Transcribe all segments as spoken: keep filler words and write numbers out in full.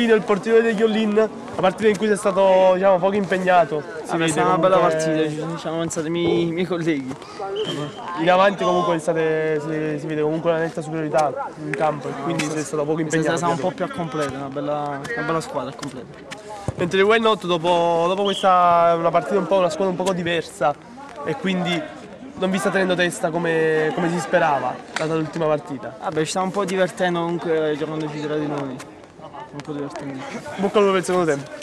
Piccolino, il portiere degli All-In, la partita in cui sei stato, diciamo, poco impegnato. Si vede, è stata una bella partita, ci hanno pensato i miei, i miei colleghi. In avanti comunque state, si, si vede comunque una netta superiorità in campo, quindi sei stato poco impegnato. Siamo un po' più a completo, una bella, una bella squadra completa. Mentre il Why Not dopo, dopo questa una partita un po', una squadra un po' diversa e quindi non vi sta tenendo testa come, come si sperava, data l'ultima partita. Vabbè, ci stiamo un po' divertendo comunque giocandoci tra di noi. Un po' divertendo. Bocca al lupo per il secondo tempo.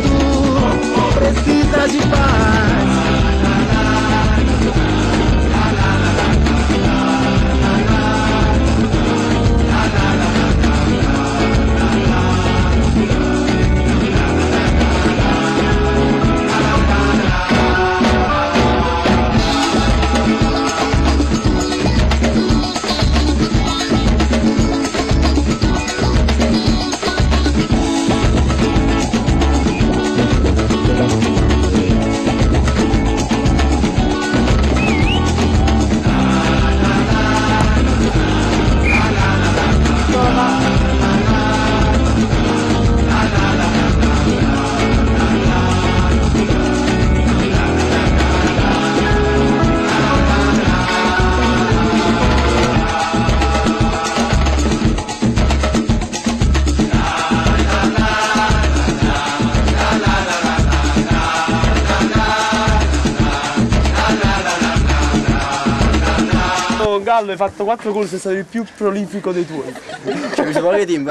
Gallo, hai fatto quattro gol, sei stato il più prolifico dei tuoi. Ci mi sono poche team.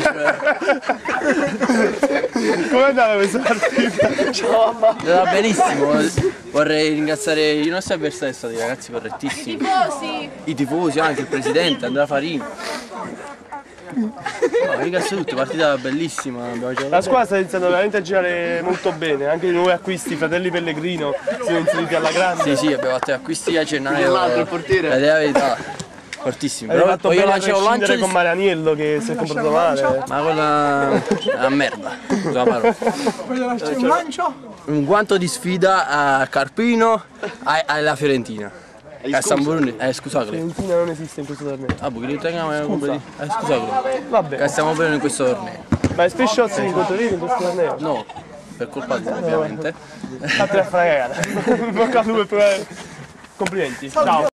Com'è andata questa partita? Ciao mamma. È andata benissimo. Vorrei ringraziare i nostri avversari, sono stati ragazzi correttissimi. I tifosi! I tifosi, anche il presidente, Andrea Farini. No, ringrazio tutti, partita bellissima. La squadra sta iniziando veramente a girare molto bene, anche i nuovi acquisti, i fratelli Pellegrino si sono inseriti alla grande. Sì, sì, abbiamo fatto acquisti a gennaio. L'altro, il portiere. Ed è la verità, fortissimo. Hai Però fatto poi io bene a lancio un lancio prescindere di... con Marianiello che si è comportato male. Ma quella è una merda, scusa la parola. Voglio lasciare un lancio? Un guanto di sfida a Carpino e alla Fiorentina. A San Bruno, eh scusate. Fiorentina non esiste in questo torneo. Ah, perché li teniamo eh, scusate. Vabbè. Che stiamo bene in questo torneo. Ma hai spesso shot in controlino in questo torneo? No, per colpa di ovviamente. Fate a fare cagare. Bocca al lupo per provare. Complimenti. Ciao.